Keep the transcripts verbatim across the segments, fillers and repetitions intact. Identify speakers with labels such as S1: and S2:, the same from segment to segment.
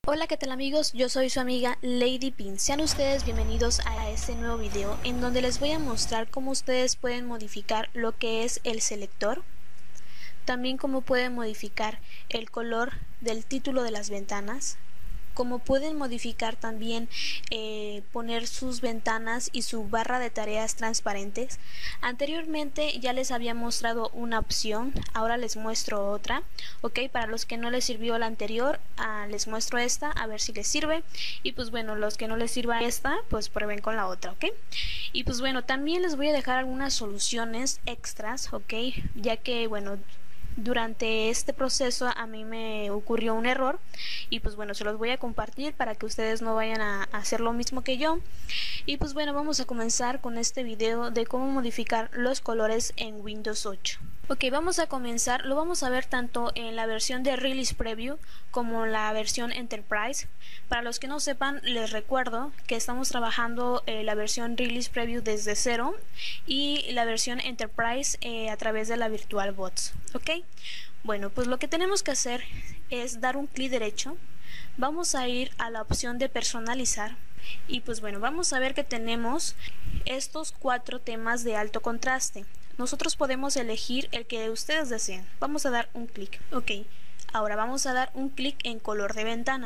S1: Hola, ¿qué tal amigos? Yo soy su amiga Lady Pin. Sean ustedes bienvenidos a este nuevo video en donde les voy a mostrar cómo ustedes pueden modificar lo que es el selector, también cómo pueden modificar el color del título de las ventanas, cómo pueden modificar también eh, poner sus ventanas y su barra de tareas transparentes. Anteriormente ya les había mostrado una opción, ahora les muestro otra. Ok, para los que no les sirvió la anterior, ah, les muestro esta a ver si les sirve, y pues bueno, los que no les sirva esta, pues prueben con la otra. Ok, y pues bueno, también les voy a dejar algunas soluciones extras, ok, ya que bueno, durante este proceso a mí me ocurrió un error y pues bueno, se los voy a compartir para que ustedes no vayan a hacer lo mismo que yo. Y pues bueno, vamos a comenzar con este video de cómo modificar los colores en Windows ocho. Ok, vamos a comenzar, lo vamos a ver tanto en la versión de Release Preview como la versión Enterprise. Para los que no sepan, les recuerdo que estamos trabajando eh, la versión Release Preview desde cero y la versión Enterprise eh, a través de la VirtualBox. Ok, bueno, pues lo que tenemos que hacer es dar un clic derecho, vamos a ir a la opción de personalizar y pues bueno, vamos a ver que tenemos estos cuatro temas de alto contraste. Nosotros podemos elegir el que ustedes deseen. Vamos a dar un clic. Ok, ahora vamos a dar un clic en color de ventana.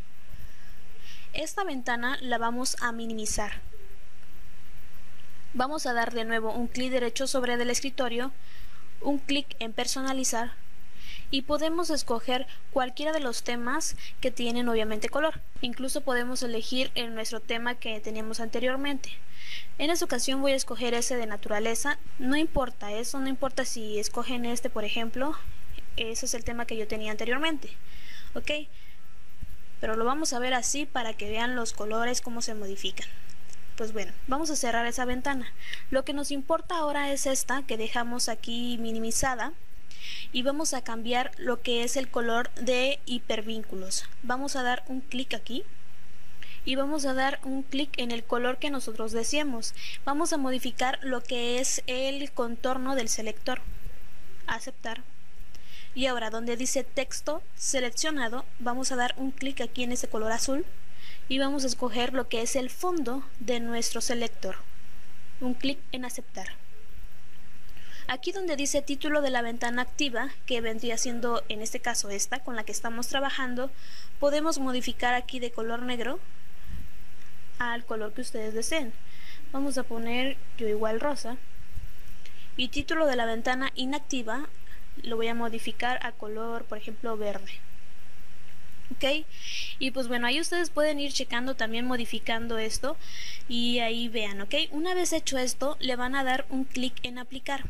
S1: Esta ventana la vamos a minimizar. Vamos a dar de nuevo un clic derecho sobre el escritorio, un clic en personalizar y podemos escoger cualquiera de los temas que tienen obviamente color. Incluso podemos elegir en nuestro tema que teníamos anteriormente. En esta ocasión voy a escoger ese de naturaleza. No importa eso, no importa si escogen este, por ejemplo, ese es el tema que yo tenía anteriormente. Ok, pero lo vamos a ver así para que vean los colores cómo se modifican. Pues bueno, vamos a cerrar esa ventana. Lo que nos importa ahora es esta que dejamos aquí minimizada y vamos a cambiar lo que es el color de hipervínculos. Vamos a dar un clic aquí y vamos a dar un clic en el color que nosotros deseemos. Vamos a modificar lo que es el contorno del selector. Aceptar. Y ahora donde dice texto seleccionado, vamos a dar un clic aquí en ese color azul y vamos a escoger lo que es el fondo de nuestro selector. Un clic en aceptar. Aquí donde dice título de la ventana activa, que vendría siendo en este caso esta con la que estamos trabajando, podemos modificar aquí de color negro al color que ustedes deseen. Vamos a poner yo igual rosa. Y título de la ventana inactiva lo voy a modificar a color, por ejemplo, verde. Ok, y pues bueno, ahí ustedes pueden ir checando también, modificando esto y ahí vean. Ok, una vez hecho esto, le van a dar un clic en aplicar.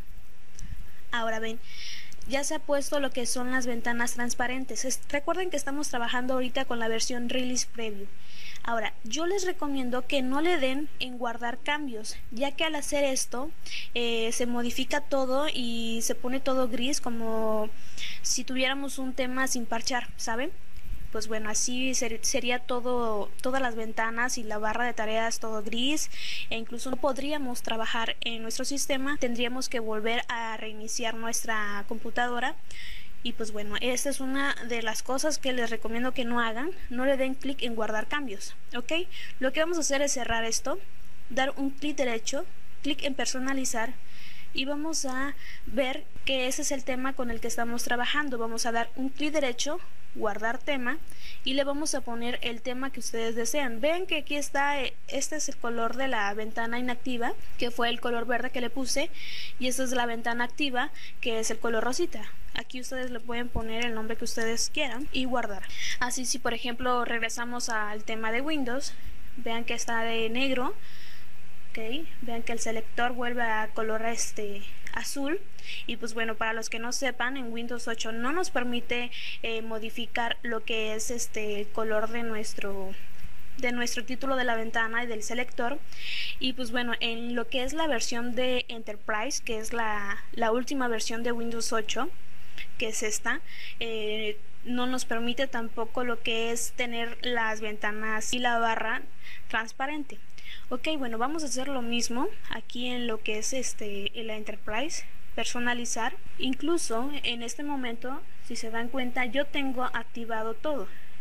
S1: Ahora ven, ya se ha puesto lo que son las ventanas transparentes. Es, recuerden que estamos trabajando ahorita con la versión Release Preview. Ahora, yo les recomiendo que no le den en guardar cambios, ya que al hacer esto eh, se modifica todo y se pone todo gris, como si tuviéramos un tema sin parchar, ¿saben? Pues bueno, así ser, sería todo, todas las ventanas y la barra de tareas todo gris, e incluso no podríamos trabajar en nuestro sistema, tendríamos que volver a reiniciar nuestra computadora. Y pues bueno, esta es una de las cosas que les recomiendo que no hagan, no le den clic en guardar cambios. Ok, lo que vamos a hacer es cerrar esto, dar un clic derecho, clic en personalizar y vamos a ver que ese es el tema con el que estamos trabajando. Vamos a dar un clic derecho, guardar tema y le vamos a poner el tema que ustedes desean. Ven que aquí está, este es el color de la ventana inactiva, que fue el color verde que le puse, y esta es la ventana activa, que es el color rosita. Aquí ustedes le pueden poner el nombre que ustedes quieran y guardar. Así, si por ejemplo regresamos al tema de Windows, vean que está de negro. Okay, vean que el selector vuelve a color este azul. Y pues bueno, para los que no sepan, en Windows ocho no nos permite eh, modificar lo que es este el color de nuestro de nuestro título de la ventana y del selector. Y pues bueno, en lo que es la versión de Enterprise, que es la, la última versión de Windows ocho, que es esta, eh, no nos permite tampoco lo que es tener las ventanas y la barra transparente. Ok, bueno, vamos a hacer lo mismo aquí en lo que es este en la Enterprise, personalizar. Incluso en este momento, si se dan cuenta, yo tengo activado todo.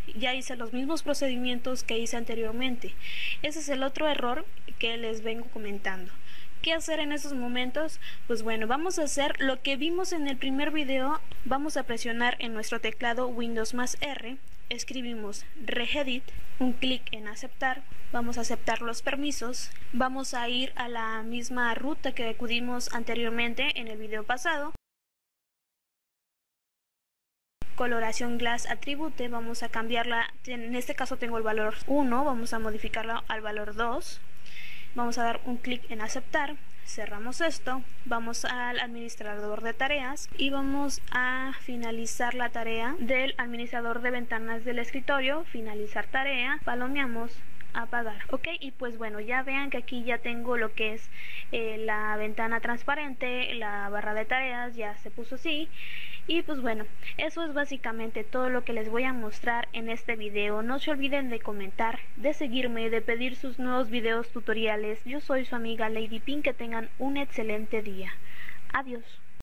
S1: ya hice los mismos procedimientos que hice anteriormente. Ese es el otro error que les vengo comentando. ¿Qué hacer en esos momentos? Pues bueno, vamos a hacer lo que vimos en el primer video. Vamos a presionar en nuestro teclado Windows más R, escribimos regedit, un clic en aceptar, vamos a aceptar los permisos, vamos a ir a la misma ruta que acudimos anteriormente en el video pasado. Coloración Glass Attribute, vamos a cambiarla, en este caso tengo el valor uno, vamos a modificarla al valor dos. Vamos a dar un clic en aceptar, cerramos esto, vamos al administrador de tareas y vamos a finalizar la tarea del administrador de ventanas del escritorio, finalizar tarea, palomeamos, apagar. Ok, y pues bueno, ya vean que aquí ya tengo lo que es eh, la ventana transparente, la barra de tareas ya se puso así. Y pues bueno, eso es básicamente todo lo que les voy a mostrar en este video. No se olviden de comentar, de seguirme, de pedir sus nuevos videos tutoriales. Yo soy su amiga Lady Pink, que tengan un excelente día. Adiós.